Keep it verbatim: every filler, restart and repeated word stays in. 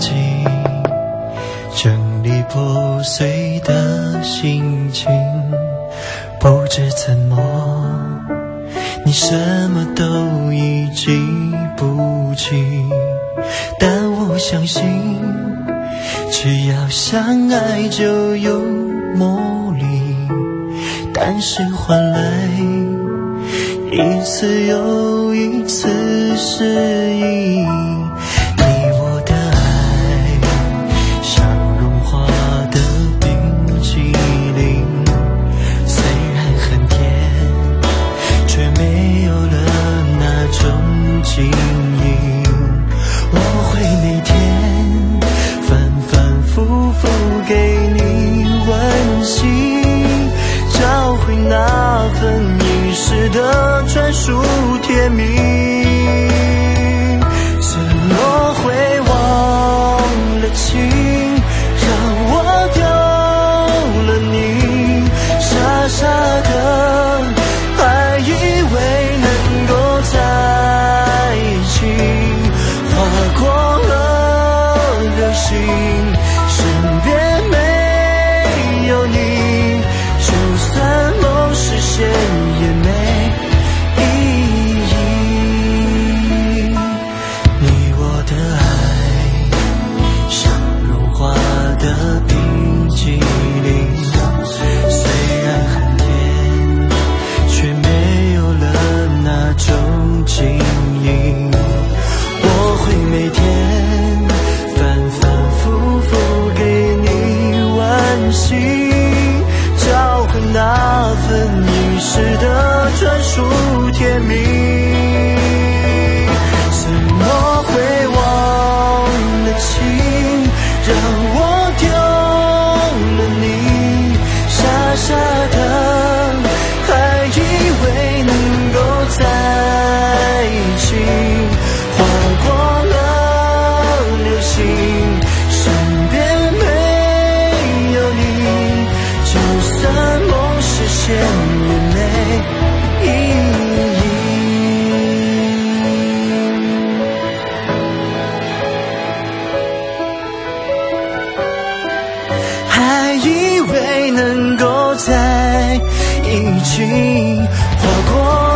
己，整理破碎的心情。不知怎么，你什么都已记不起，但我相信，只要相爱就有魔力，但是换来一次又一次失意。你我的爱像融化的冰淇淋，虽然很甜，却没有了那种晶莹。我会每天反反复复给你温馨，找回那份遗失的专属甜蜜。怎么会忘了情，让我丢了你，傻傻的还以为能够在一起，划过了流星，身边没有你，就算梦实现也没意义。你我的爱像融化的冰淇淋，虽然很甜，却没有了那种晶莹。我会每天反反复复给你温馨，找回那份遗失的专属甜蜜。怎么会忘了情，让我丢了你，傻傻的还以为能够在一起，划过了流星，身边没有你，就算梦实现也没意义。还以为能够在一起，划过